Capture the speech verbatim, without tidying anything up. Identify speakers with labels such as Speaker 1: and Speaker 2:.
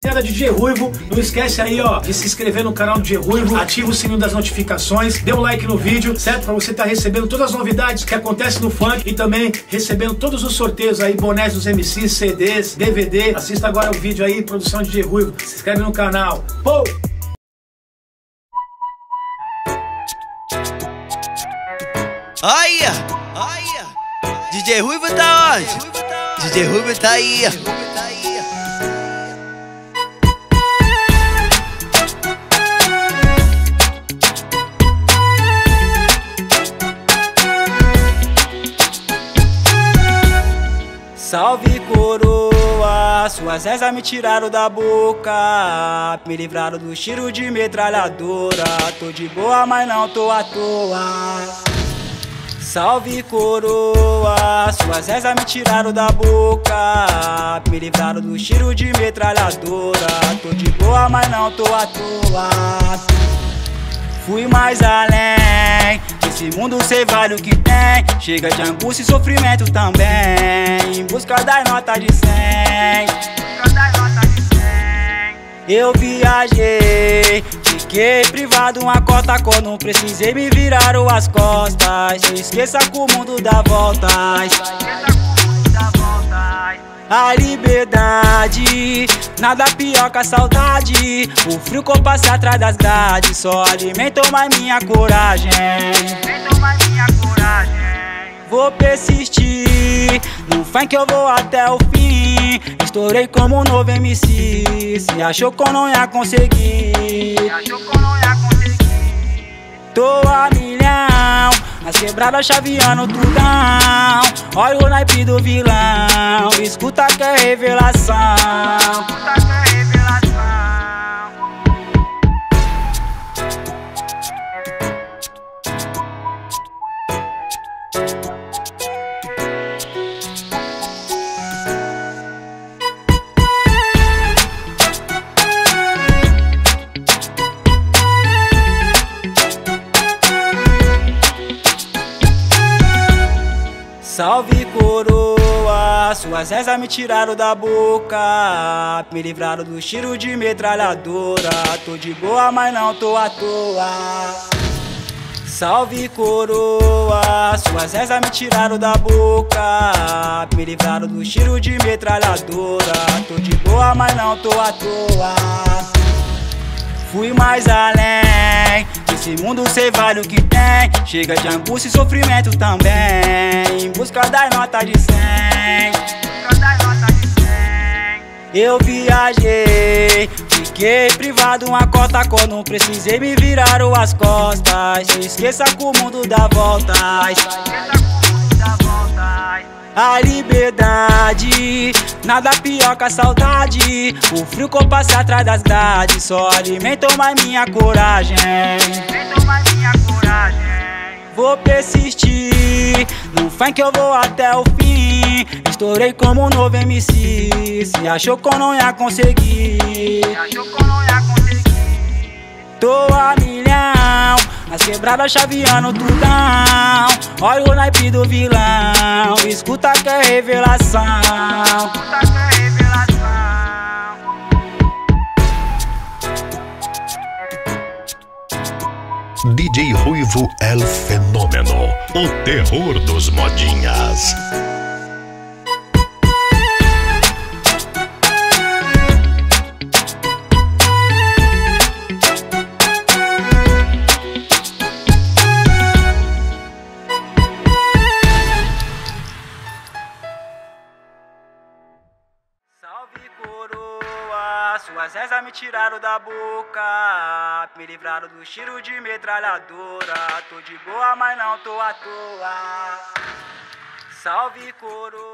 Speaker 1: D J Ruivo, não esquece aí, ó, de se inscrever no canal do D J Ruivo, ativa o sininho das notificações, dê um like no vídeo, certo? Pra você estar recebendo todas as novidades que acontecem no funk e também recebendo todos os sorteios aí, bonés dos M Cs, C Ds, D V D. Assista agora o vídeo aí, produção de D J Ruivo, se inscreve no canal. Pô!
Speaker 2: Olha, olha, D J Ruivo tá onde? D J Ruivo tá aí.
Speaker 3: Salve coroa, suas rezas me tiraram da boca, me livraram do tiro de metralhadora. Tô de boa, mas não tô à toa. Salve coroa, suas rezas me tiraram da boca, me livraram do tiro de metralhadora. Tô de boa, mas não tô à toa. Fui mais além, nesse mundo cê vale o que tem. Chega de angústia e sofrimento também, em busca das notas de cem. Eu viajei, fiquei privado uma cota quando não precisei me viraram as costas. Se esqueça que o mundo dá voltas. A liberdade, nada pior que a saudade. O frio que eu passei atrás das grades só alimentou mais minha coragem. Vou persistir, no funk eu vou até o fim. Estourei como um novo M C, se achou que eu não ia conseguir. Tô a milhão, nas quebradas chaveando tudão. Olha o naipe do vilão, escuta que é revelação. Salve coroa, suas rezas me tiraram da boca, me livraram do tiro de metralhadora. Tô de boa, mas não tô à toa. Salve coroa, suas rezas me tiraram da boca, me livraram do tiro de metralhadora. Tô de boa, mas não tô à toa. Fui mais além, nesse mundo cê vale o que tem. Chega de angústia e sofrimento também, em busca das notas de cem. Eu viajei, fiquei privado uma cota quando não precisei me viraram as costas. Se esqueça que o mundo dá voltas. A liberdade, nada pior que a saudade. O frio que eu passei atrás das grades só alimentou mais minha coragem. Vou persistir, no funk eu vou até o fim. Estourei como um novo M C, se achou que eu não ia conseguir. Tô a milhão, nas quebradas chaveando tudão. Olha o naipe do vilão, escuta que é revelação.
Speaker 4: D J Ruivo El Fenômeno, o terror dos modinhas.
Speaker 3: Salve coroa, suas rezas me tiraram da boca, me livraram do tiro de metralhadora. Tô de boa, mas não tô à toa. Salve coroa.